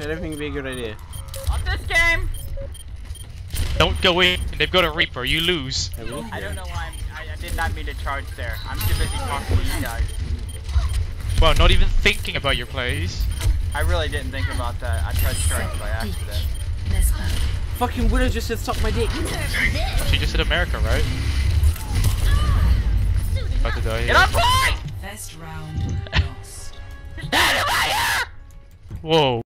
don't think it'd be a good idea. On this game! Don't go in. They've got a Reaper. You lose. I don't know why I did not mean to charge there. I'm too busy talking to you guys. Well, not even thinking about your plays. I really didn't think about that. I tried to charge by accident. Fucking Widow just said suck my dick. She just said America, right? About to die here. Get on point! First round lost. Stand by here! Whoa.